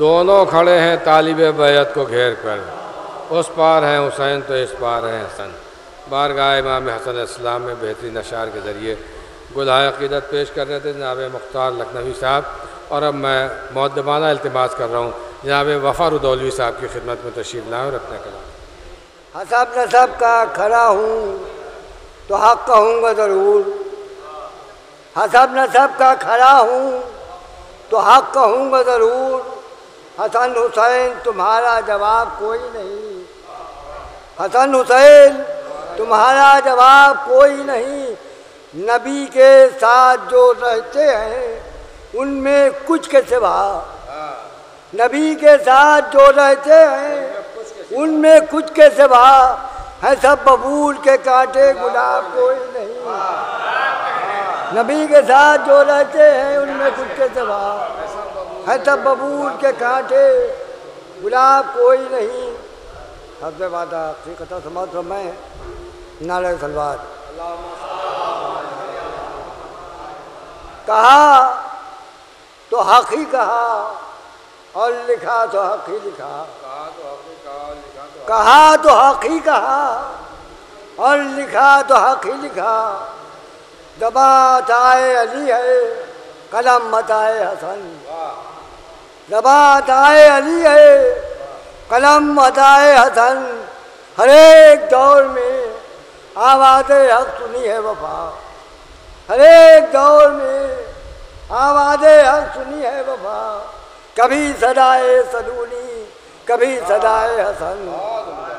दोनों खड़े हैं तालिब बैत को घेर कर, उस पार हैं हुसैन तो इस पार हैं हसन। बारगाह इमाम हसन इस्लाम में बेहतरीन अशार के ज़रिए गुलाह अक़ीदत पेश कर रहे थे जनाब मुख्तार लखनवी साहब। और अब मैं मुअद्दबाना इल्तिमास कर रहा हूँ जनाब वफ़ार उदौलवी साहब की खिदमत में तशरीफ़ लाएँ और अपने कलाम। हसब नसब का खरा हूँ तो हक़ कहूँगा ज़रूर, हसब नसब का खरा हूँ तो हक़ कहूँगा ज़रूर। हसन हुसैन तुम्हारा जवाब कोई नहीं, हसन हुसैन तुम्हारा जवाब कोई नहीं। नबी के साथ जो रहते हैं उनमें कुछ के सिवा, नबी के साथ जो रहते हैं उनमें कुछ के सिवा है सब बबूल के कांटे गुलाब कोई नहीं। नबी के साथ जो रहते हैं उनमें कुछ के सिवा है सब बबूल के कांटे गुलाब कोई नहीं। हद वादा कथा समाज मैं नारे सलवार। कहा तो हक़ ही कहा और लिखा तो हक़ ही लिखा, कहा तो हक़ ही कहा और लिखा तो हक़ ही लिखा। ज़बां ताए अली है कलम मताए हसन, ज़बां ताए अली है कलम मताए हसन। हर एक दौर में आवाज़ हक़ सुनी है वफा, हर एक दौर में आवाज़ हक़ सुनी है वफा। कभी सदाए सदूनी कभी सदाए हसन।